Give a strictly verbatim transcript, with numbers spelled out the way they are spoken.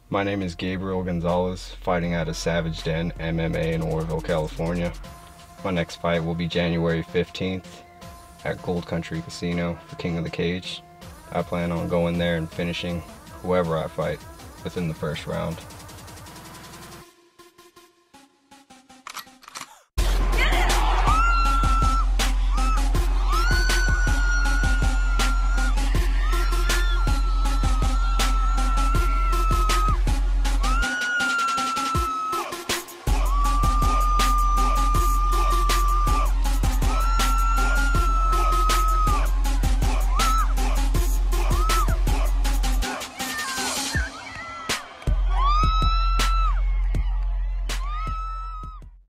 My name is Gabe Gonzalez, fighting out of Savage Den M M A in Oroville, California. My next fight will be January fifteenth at Gold Country Casino for King of the Cage. I plan on going there and finishing whoever I fight within the first round.